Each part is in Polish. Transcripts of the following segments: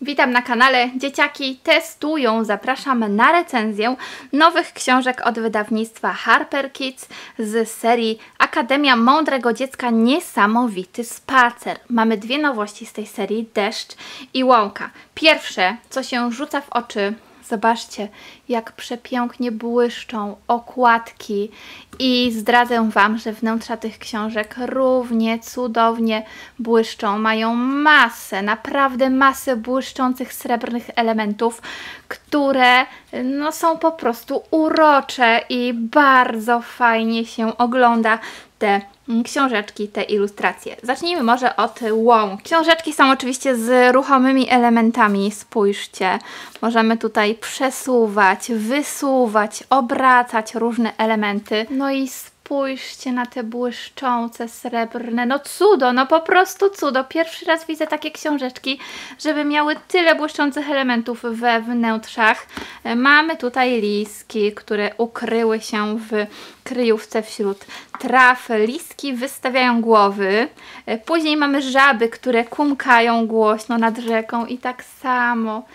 Witam na kanale. Dzieciaki testują. Zapraszam na recenzję nowych książek od wydawnictwa Harper Kids z serii Akademia Mądrego Dziecka Niesamowity Spacer. Mamy dwie nowości z tej serii, Deszcz i Łąka. Pierwsze, co się rzuca w oczy, zobaczcie, jak przepięknie błyszczą okładki i zdradzę Wam, że wnętrza tych książek równie cudownie błyszczą. Mają masę, naprawdę masę błyszczących srebrnych elementów, które są po prostu urocze i bardzo fajnie się ogląda te książeczki, te ilustracje. Zacznijmy może od łąk. Książeczki są oczywiście z ruchomymi elementami. Spójrzcie, możemy tutaj przesuwać, wysuwać, obracać różne elementy. No i spójrzcie na te błyszczące, srebrne, no cudo, no po prostu cudo. Pierwszy raz widzę takie książeczki, żeby miały tyle błyszczących elementów we wnętrzach. Mamy tutaj listki, które ukryły się w kryjówce wśród traw. Listki wystawiają głowy. Później mamy żaby, które kumkają głośno nad rzeką i tak samo.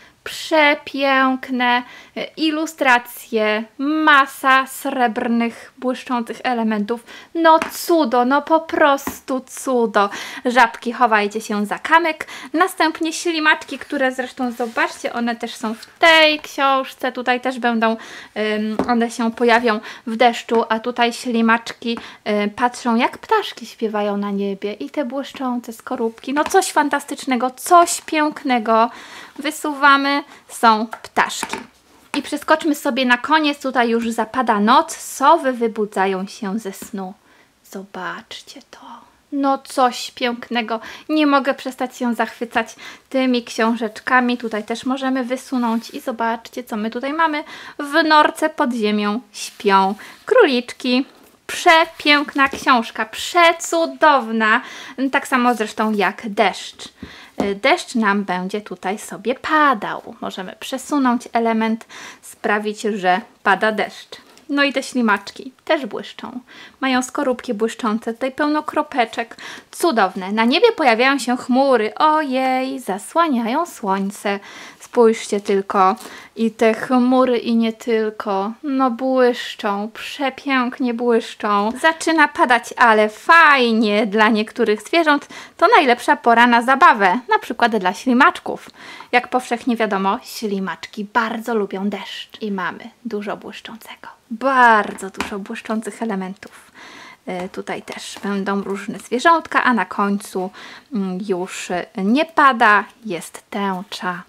Przepiękne ilustracje, masa srebrnych, błyszczących elementów. No cudo, no po prostu cudo. Żabki, chowajcie się za kamyk. Następnie ślimaczki, które zresztą zobaczcie, one też są w tej książce. Tutaj też będą, one się pojawią w deszczu, a tutaj ślimaczki patrzą, jak ptaszki śpiewają na niebie. I te błyszczące skorupki, no coś fantastycznego, coś pięknego. Wysuwamy, są ptaszki. I przeskoczmy sobie na koniec, tutaj już zapada noc, sowy wybudzają się ze snu. Zobaczcie to. No coś pięknego. Nie mogę przestać się zachwycać tymi książeczkami. Tutaj też możemy wysunąć i zobaczcie, co my tutaj mamy. W norce pod ziemią śpią króliczki. Przepiękna książka, przecudowna. Tak samo zresztą jak Deszcz. Deszcz nam będzie tutaj sobie padał. Możemy przesunąć element, sprawić, że pada deszcz. No i te ślimaczki też błyszczą. Mają skorupki błyszczące, tutaj pełno kropeczek. Cudowne. Na niebie pojawiają się chmury. Ojej, zasłaniają słońce. Spójrzcie tylko. I te chmury i nie tylko. No błyszczą, przepięknie błyszczą. Zaczyna padać, ale fajnie. Dla niektórych zwierząt to najlepsza pora na zabawę. Na przykład dla ślimaczków. Jak powszechnie wiadomo, ślimaczki bardzo lubią deszcz. I mamy dużo błyszczącego. Bardzo dużo błyszczących elementów. Tutaj też będą różne zwierzątka, a na końcu już nie pada, jest tęcza.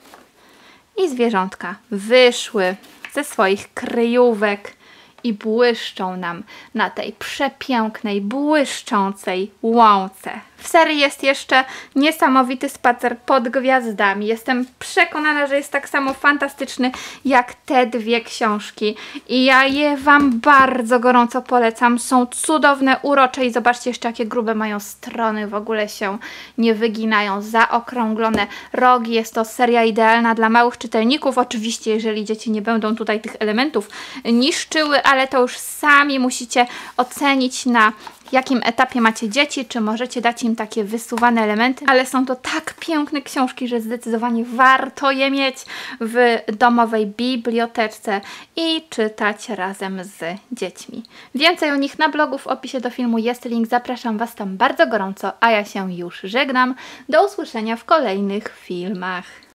I zwierzątka wyszły ze swoich kryjówek i błyszczą nam na tej przepięknej, błyszczącej łące. W serii jest jeszcze Niesamowity Spacer pod Gwiazdami. Jestem przekonana, że jest tak samo fantastyczny jak te dwie książki. I ja je Wam bardzo gorąco polecam. Są cudowne, urocze i zobaczcie jeszcze, jakie grube mają strony. W ogóle się nie wyginają. Zaokrąglone rogi. Jest to seria idealna dla małych czytelników. Oczywiście, jeżeli dzieci nie będą tutaj tych elementów niszczyły, ale to już sami musicie ocenić, na jakim etapie macie dzieci, czy możecie dać im takie wysuwane elementy, ale są to tak piękne książki, że zdecydowanie warto je mieć w domowej bibliotece i czytać razem z dziećmi. Więcej o nich na blogu, w opisie do filmu jest link, zapraszam Was tam bardzo gorąco, a ja się już żegnam. Do usłyszenia w kolejnych filmach.